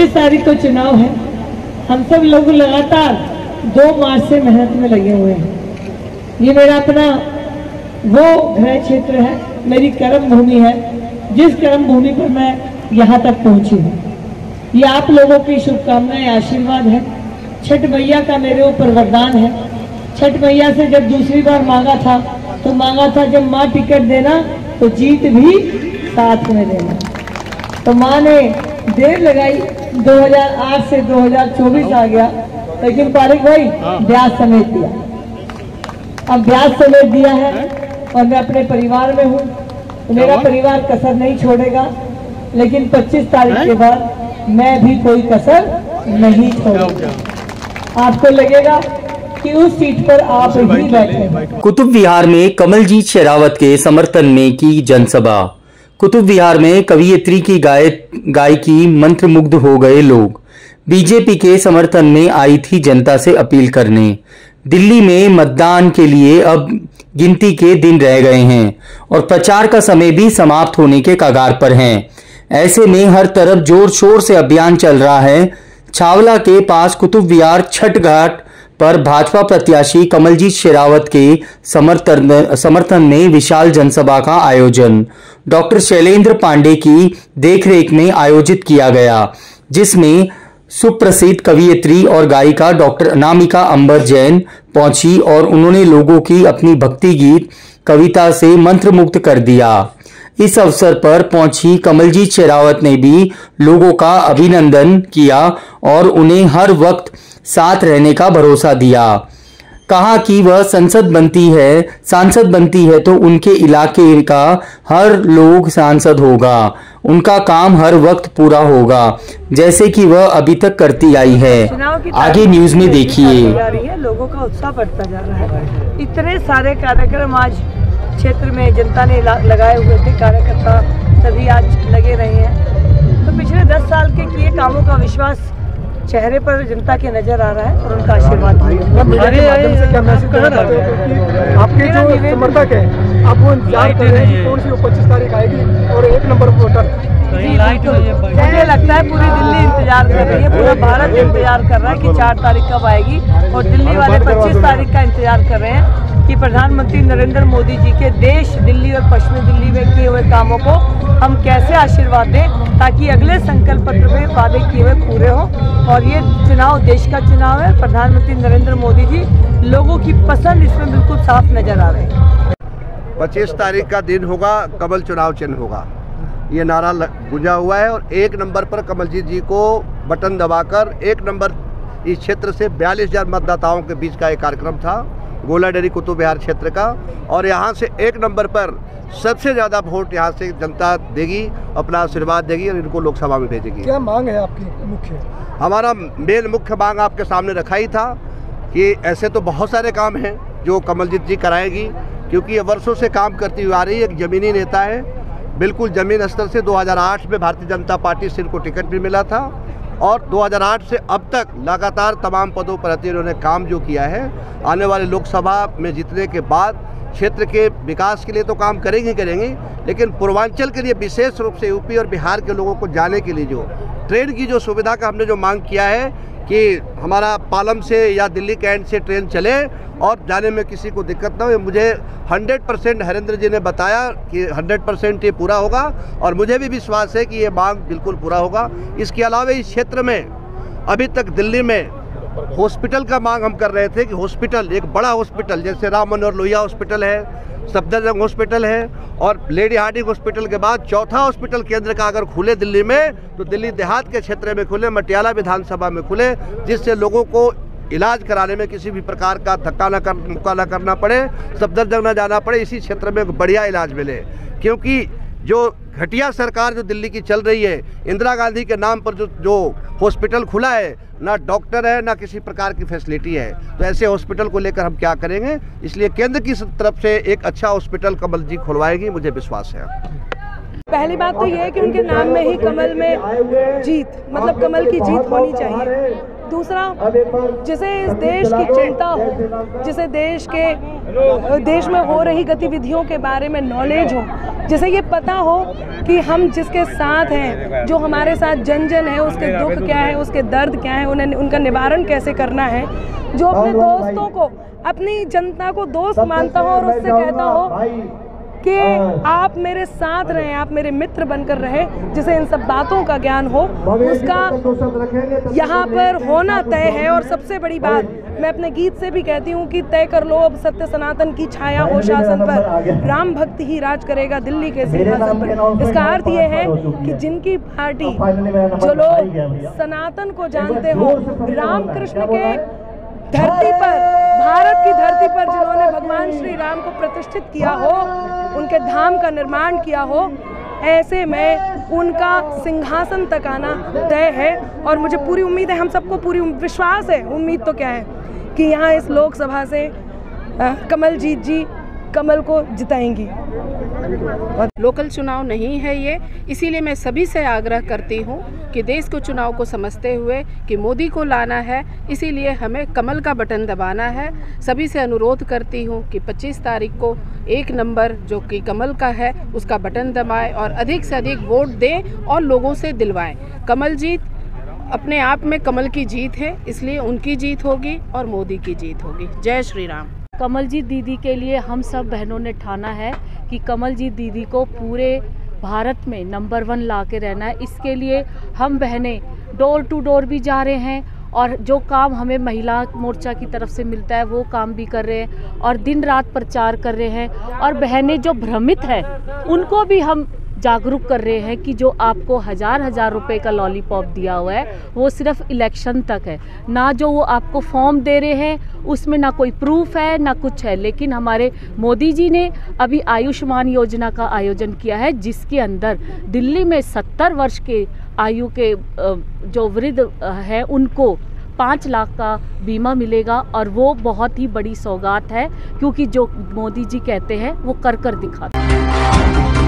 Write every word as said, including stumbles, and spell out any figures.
पच्चीस तारीख को चुनाव है। हम सब लोग लगातार दो मार्च से मेहनत में लगे हुए हैं। ये मेरा अपना वो गृह क्षेत्र है, मेरी कर्म भूमि है, जिस कर्म भूमि पर मैं यहाँ तक पहुँची हूँ। ये आप लोगों की शुभकामनाएं, आशीर्वाद है। छठ मैया का मेरे ऊपर वरदान है। छठ मैया से जब दूसरी बार मांगा था तो मांगा था जब माँ टिकट देना तो जीत भी साथ में देना। तो माँ ने देर लगाई, दो हज़ार आठ से दो हज़ार चौबीस आ गया, लेकिन पारिक भाई ब्याज समेत दिया। अब ब्याज समेत दिया है और मैं अपने परिवार में हूँ, तो मेरा परिवार कसर नहीं छोड़ेगा। लेकिन पच्चीस तारीख के बाद मैं भी कोई कसर नहीं छोड़ूंगा। आपको लगेगा कि उस सीट पर आप ही बैठे। कुतुब विहार में कमलजीत शेरावत के समर्थन में की जनसभा। कुतुब विहार में कवियत्री की गाय गायकी मंत्रमुग्ध हो गए लोग। बीजेपी के समर्थन में आई थी जनता से अपील करने। दिल्ली में मतदान के लिए अब गिनती के दिन रह गए हैं और प्रचार का समय भी समाप्त होने के कगार पर है। ऐसे में हर तरफ जोर शोर से अभियान चल रहा है। छावला के पास कुतुब विहार छठ घाट पर भाजपा प्रत्याशी कमलजीत शेरावत के समर्थन समर्थन में विशाल जनसभा का आयोजन डॉक्टर शैलेंद्र पांडे की देखरेख में आयोजित किया गया, जिसमें सुप्रसिद्ध कवियत्री और गायिका डॉक्टर अनामिका अंबर जैन पहुंची और उन्होंने लोगों की अपनी भक्ति गीत कविता से मंत्रमुग्ध कर दिया। इस अवसर पर पहुंची कमलजीत शेरावत ने भी लोगों का अभिनंदन किया और उन्हें हर वक्त साथ रहने का भरोसा दिया। कहा कि वह संसद बनती है सांसद बनती है तो उनके इलाके का हर लोग सांसद होगा, उनका काम हर वक्त पूरा होगा, जैसे कि वह अभी तक करती आई है। आगे न्यूज में देखिए। लोगों का उत्साह बढ़ता जा रहा है। इतने सारे कार्यक्रम आज क्षेत्र में जनता ने लगाए हुए थे, कार्यकर्ता सभी आज लगे रहे हैं। तो पिछले दस साल के किए कामों का विश्वास चेहरे पर जनता के नजर आ रहा है और उनका आशीर्वाद भी। आपके जो समर्थक है आप वो इंतजार कर रहे हैं कौन सी पच्चीस तारीख आएगी और एक नंबर वोटर। मुझे लगता है पूरी दिल्ली इंतजार कर रही है, पूरा भारत इंतजार कर रहा है कि चार तारीख कब आएगी और दिल्ली वाले पच्चीस तारीख का इंतजार कर रहे हैं कि प्रधानमंत्री नरेंद्र मोदी जी के देश दिल्ली और पश्चिमी दिल्ली में किए हुए कामों को हम कैसे आशीर्वाद दें ताकि अगले संकल्प पत्र में वादे किए हुए पूरे हों। और ये चुनाव देश का चुनाव है। प्रधानमंत्री नरेंद्र मोदी जी लोगों की पसंद इसमें बिल्कुल साफ नजर आ रही है। पच्चीस तारीख का दिन होगा, कमल चुनाव चिन्ह होगा, ये नारा गुंजा हुआ है और एक नंबर पर कमलजीत जी को बटन दबाकर एक नंबर इस क्षेत्र से बयालीस हजार मतदाताओं के बीच का एक कार्यक्रम था गोला डेरी कुतुब विहार क्षेत्र का। और यहाँ से एक नंबर पर सबसे ज़्यादा वोट यहाँ से जनता देगी, अपना आशीर्वाद देगी और इनको लोकसभा में भेजेगी। क्या मांग है आपकी मुख्य? हमारा मेन मुख्य मांग आपके सामने रखा ही था कि ऐसे तो बहुत सारे काम हैं जो कमलजीत जी कराएगी, क्योंकि ये वर्षों से काम करती हुई आ रही है। एक ज़मीनी नेता है, बिल्कुल ज़मीन स्तर से। दो हज़ार आठ में भारतीय जनता पार्टी से इनको टिकट भी मिला था और दो हज़ार आठ से अब तक लगातार तमाम पदों पर रहते इन्होंने काम जो किया है, आने वाले लोकसभा में जीतने के बाद क्षेत्र के विकास के लिए तो काम करेंगे ही करेंगे, लेकिन पूर्वांचल के लिए विशेष रूप से यूपी और बिहार के लोगों को जाने के लिए जो ट्रेन की जो सुविधा का हमने जो मांग किया है कि हमारा पालम से या दिल्ली कैंट से ट्रेन चले और जाने में किसी को दिक्कत ना हो, मुझे हंड्रेड परसेंट हरेंद्र जी ने बताया कि हंड्रेड परसेंट ये पूरा होगा और मुझे भी विश्वास है कि ये मांग बिल्कुल पूरा होगा। इसके अलावा इस क्षेत्र में अभी तक दिल्ली में हॉस्पिटल का मांग हम कर रहे थे कि हॉस्पिटल, एक बड़ा हॉस्पिटल जैसे राम मनोहर लोहिया हॉस्पिटल है, सफदरजंग हॉस्पिटल है और लेडी हार्डिंग हॉस्पिटल के बाद चौथा हॉस्पिटल केंद्र का अगर खुले दिल्ली में तो दिल्ली देहात के क्षेत्र में खुले, मटियाला विधानसभा में खुले, जिससे लोगों को इलाज कराने में किसी भी प्रकार का धक्का न कर मुक्का न करना पड़े, सफदरजंग न जाना पड़े, इसी क्षेत्र में बढ़िया इलाज मिले। क्योंकि जो घटिया सरकार जो दिल्ली की चल रही है, इंदिरा गांधी के नाम पर जो जो हॉस्पिटल खुला है, ना डॉक्टर है ना किसी प्रकार की फैसिलिटी है, तो ऐसे हॉस्पिटल को लेकर हम क्या करेंगे। इसलिए केंद्र की तरफ से एक अच्छा हॉस्पिटल कमल जी खुलवाएगी, मुझे विश्वास है। पहली बात तो ये है कि उनके नाम में ही कमल में जीत, मतलब कमल की जीत होनी चाहिए। दूसरा, जिसे इस देश की चिंता हो, जिसे देश के देश में हो रही गतिविधियों के बारे में नॉलेज हो, जिसे ये पता हो कि हम जिसके साथ हैं, जो हमारे साथ जन जन है, उसके दुख क्या है, उसके दर्द क्या है, उन्हें उनका निवारण कैसे करना है, जो अपने दोस्तों को, अपनी जनता को दोस्त मानता हो और उससे कहता हो कि आप मेरे साथ रहें, आप मेरे मित्र बनकर रहें, जिसे इन सब बातों का ज्ञान हो, उसका यहाँ पर होना तय है। और सबसे बड़ी बात मैं अपने गीत से भी कहती हूँ कि तय कर लो अब सत्य सनातन की छाया हो शासन पर, राम भक्ति ही राज करेगा दिल्ली के सिंहासन पर। इसका अर्थ ये है कि जिनकी पार्टी, जो लोग सनातन को जानते हो, राम कृष्ण के धरती पर, भारत की धरती पर जिन्होंने भगवान श्री राम को प्रतिष्ठित किया हो, उनके धाम का निर्माण किया हो, ऐसे में उनका सिंहासन तक आना तय है। और मुझे पूरी उम्मीद है, हम सबको पूरी विश्वास है, उम्मीद तो क्या है, कि यहाँ इस लोकसभा से कमलजीत जी कमल को जिताएंगी। लोकल चुनाव नहीं है ये, इसीलिए मैं सभी से आग्रह करती हूँ कि देश को चुनाव को समझते हुए कि मोदी को लाना है, इसीलिए हमें कमल का बटन दबाना है। सभी से अनुरोध करती हूँ कि पच्चीस तारीख को एक नंबर जो कि कमल का है उसका बटन दबाएं और अधिक से अधिक वोट दें और लोगों से दिलवाएं। कमल जीत अपने आप में कमल की जीत है, इसलिए उनकी जीत होगी और मोदी की जीत होगी। जय श्री राम। कमलजीत दीदी के लिए हम सब बहनों ने ठाना है कि कमलजीत दीदी को पूरे भारत में नंबर वन ला के रहना है। इसके लिए हम बहनें डोर टू डोर भी जा रहे हैं और जो काम हमें महिला मोर्चा की तरफ से मिलता है वो काम भी कर रहे हैं और दिन रात प्रचार कर रहे हैं। और बहनें जो भ्रमित हैं उनको भी हम जागरूक कर रहे हैं कि जो आपको हज़ार हज़ार रुपए का लॉलीपॉप दिया हुआ है वो सिर्फ इलेक्शन तक है, ना जो वो आपको फॉर्म दे रहे हैं उसमें ना कोई प्रूफ है ना कुछ है। लेकिन हमारे मोदी जी ने अभी आयुष्मान योजना का आयोजन किया है, जिसके अंदर दिल्ली में सत्तर वर्ष के आयु के जो वृद्ध हैं उनको पाँच लाख का बीमा मिलेगा और वो बहुत ही बड़ी सौगात है, क्योंकि जो मोदी जी कहते हैं वो कर कर दिखाते हैं।